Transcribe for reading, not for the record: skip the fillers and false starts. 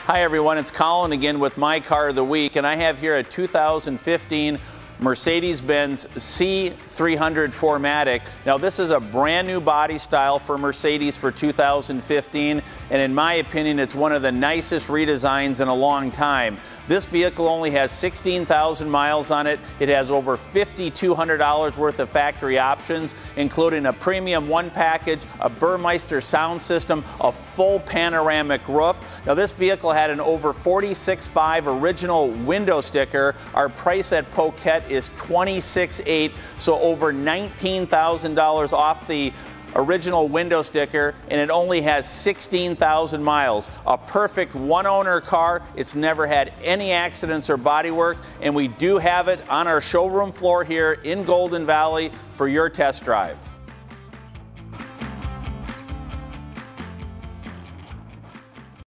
Hi everyone, it's Colin again with my car of the week, and I have here a 2015 Mercedes-Benz C300 4MATIC. Now this is a brand new body style for Mercedes for 2015, and in my opinion it's one of the nicest redesigns in a long time. This vehicle only has 16,000 miles on it. It has over $5,200 worth of factory options, including a Premium 1 package, a Burmeister sound system, a full panoramic roof. Now this vehicle had an over 46.5 original window sticker. Our price at Poquet is $26,800, so over $19,000 off the original window sticker, and it only has 16,000 miles. A perfect one-owner car. It's never had any accidents or body work, and we do have it on our showroom floor here in Golden Valley for your test drive.